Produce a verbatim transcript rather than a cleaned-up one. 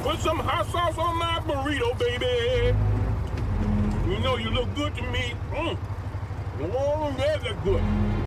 Put some hot sauce on my burrito, baby. You know you look good to me. Mm. Oh, that look good.